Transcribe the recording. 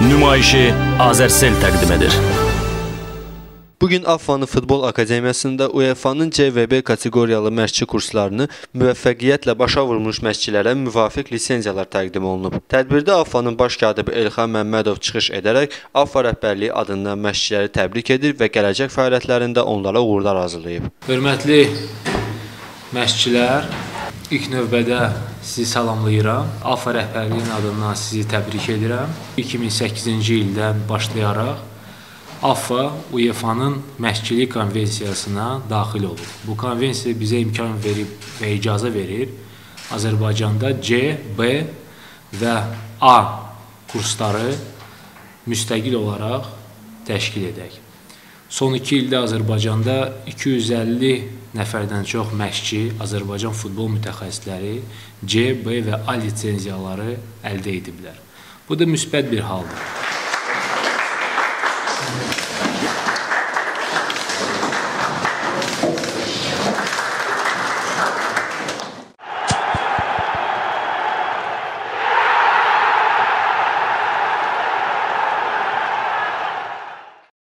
nümayişi Azərsel təqdim edir. Bugün AFFA'nın Futbol Akademiyasında UEFA'nın CVB kateqoriyalı məşqçi kurslarını müvəffəqiyyətlə başa vurmuş məşqçilərə müvafiq lisenziyalar təqdim olunub. Tədbirdə AFFA'nın baş katibi Elxan Məmmədov çıxış edərək AFFA rəhbərliyi adından məşqçiləri təbrik edir və gələcək fəaliyyətlərində onlara uğurlar arzulayıb. Hörmətli məşqçilər, ilk növbədə sizi salamlayıram. AFFA rəhbərliyinin adından sizi təbrik edirəm. 2008-ci ildən başlayaraq AFFA UEFA'nın məşqçilik konvensiyasına daxil olub. Bu konvensiya bizə imkan verib və icazə verir Azərbaycanda C, B və A kursları müstəqil olaraq təşkil edək. Son 2 ildə Azərbaycanda 250 nəfərdən çox məşqçi, Azərbaycan futbol mütəxəssisləri C, B və A lisenziyaları əldə ediblər. Bu da müsbət bir haldır.